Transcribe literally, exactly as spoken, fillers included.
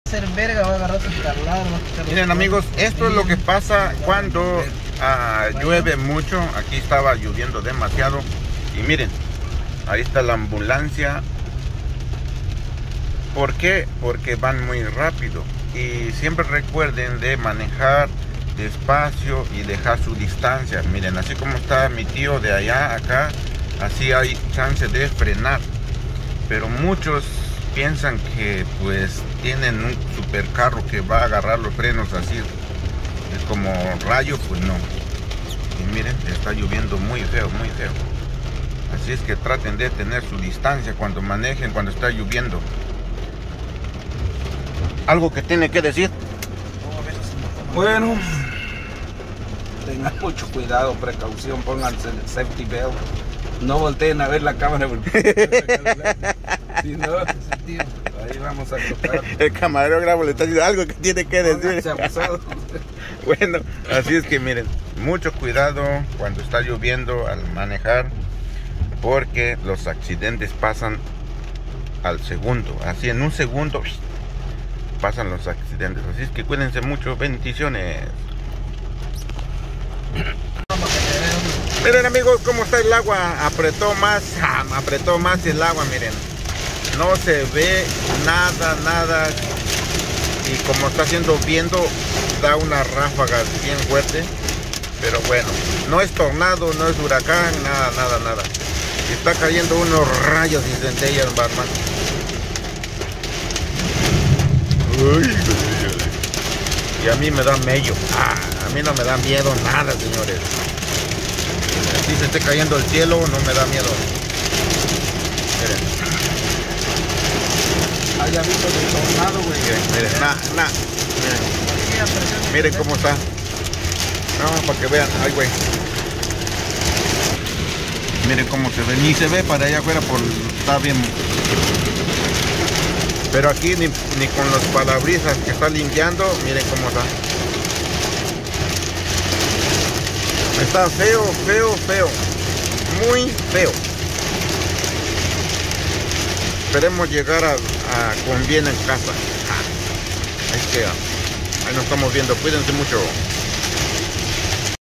Ser verga, va a agarrar tu carlar, va a quitar. Miren amigos, esto es lo que pasa cuando uh, llueve mucho. Aquí estaba lloviendo demasiado. Y miren, ahí está la ambulancia. ¿Por qué? Porque van muy rápido. Y siempre recuerden de manejar despacio y dejar su distancia. Miren, así como está mi tío de allá acá, así hay chance de frenar. Pero muchos piensan que pues tienen un super carro que va a agarrar los frenos así, es como rayo, pues no. Y miren, está lloviendo muy feo, muy feo. Así es que traten de tener su distancia cuando manejen, cuando está lloviendo. ¿Algo que tiene que decir? Bueno, tengan mucho cuidado, precaución, pónganse el safety belt. No volteen a ver la cámara. Si no, ahí vamos a tocar. El camarógrafo le está diciendo algo que tiene que decir. Bueno, así es que miren, mucho cuidado cuando está lloviendo al manejar, porque los accidentes pasan al segundo. Así en un segundo pasan los accidentes. Así es que cuídense mucho. Bendiciones. Miren amigos, cómo está el agua. Apretó más, apretó más el agua, miren. No se ve nada, nada. Y como está haciendo viento, da una ráfaga bien fuerte. Pero bueno, no es tornado, no es huracán, nada, nada, nada. Está cayendo unos rayos y centellas, Batman. Uy, y a mí me da mello. Ah, a mí no me da miedo nada, señores. Si se esté cayendo el cielo, no me da miedo. Miren. Haya visto el tornado, güey. Miren, miren, nah, nah. Miren. Miren cómo está. No, para que vean. Ay, güey. Miren cómo se ve. Ni se ve para allá afuera, por está bien. Pero aquí ni, ni con los parabrisas que está limpiando, miren cómo está. Está feo, feo, feo. Muy feo. Esperemos llegar a, a con bien en casa. Es que ahí nos estamos viendo. Cuídense mucho.